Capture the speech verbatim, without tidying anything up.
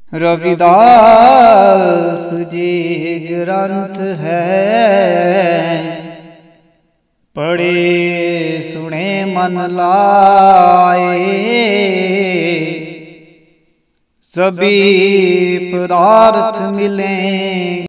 रविदास जी ग्रंथ है, पढ़े सुने मन लाए। सभी पदार्थ मिलें